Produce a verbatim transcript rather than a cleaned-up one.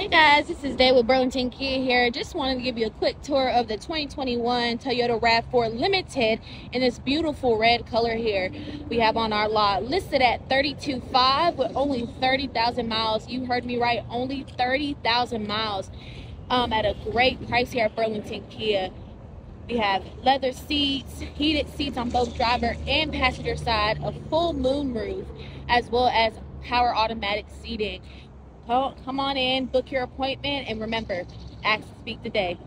Hey guys, this is Day with Burlington Kia here. Just wanted to give you a quick tour of the twenty twenty-one Toyota RAV four Limited in this beautiful red color here. We have on our lot listed at thirty-two point five with only thirty thousand miles. You heard me right, only thirty thousand miles um, at a great price here at Burlington Kia. We have leather seats, heated seats on both driver and passenger side, a full moon roof, as well as power automatic seating. Come on in, book your appointment, and remember, ask to speak today.